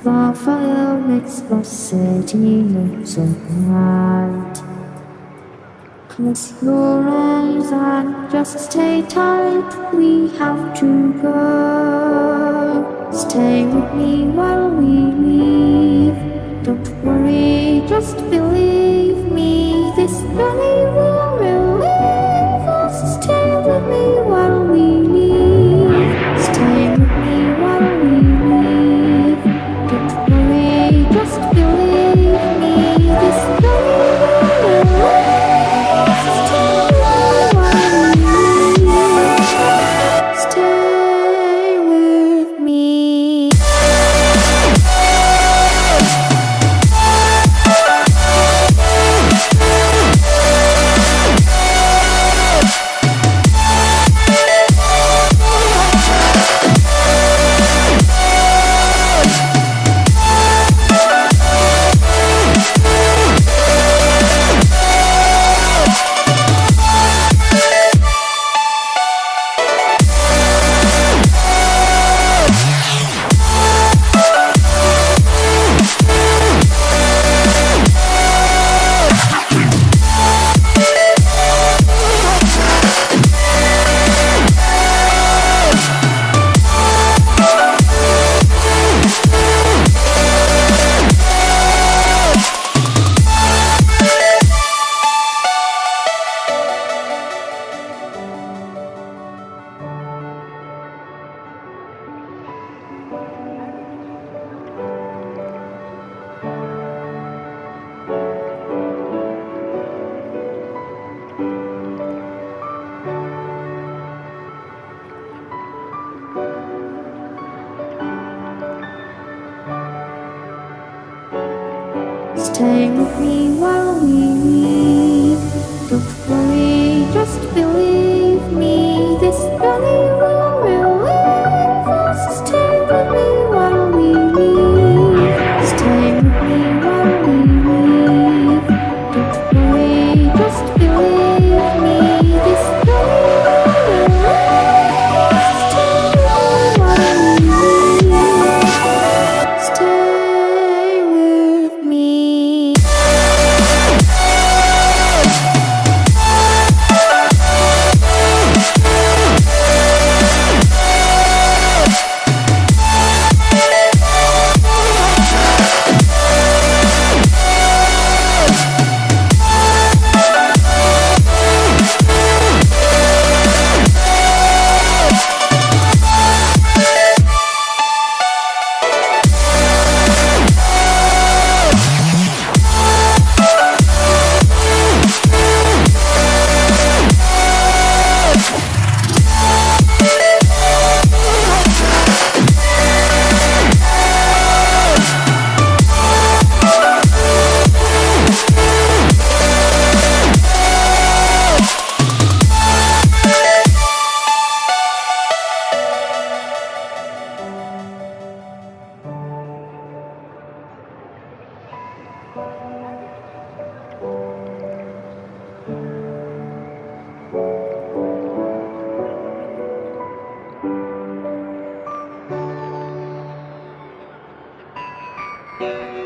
The fire makes the city look so bright. Close your eyes and just stay tight. We have to go. Stay with me while we leave. Don't worry, just believe me. This journey will relieve us. Stay with me while we leave. Stay with me while we leave. Don't worry, just believe me. This journey will relieve us. Stay with me while we leave. Stay with me. Stay with me while we leave. Don't worry, just believe me. This journey will relieve us. Stay with me while we leave. Stay with me while we leave. Don't worry, just believe me. This journey will relieve us. Stay with me while we leave. Stay with me. Yeah.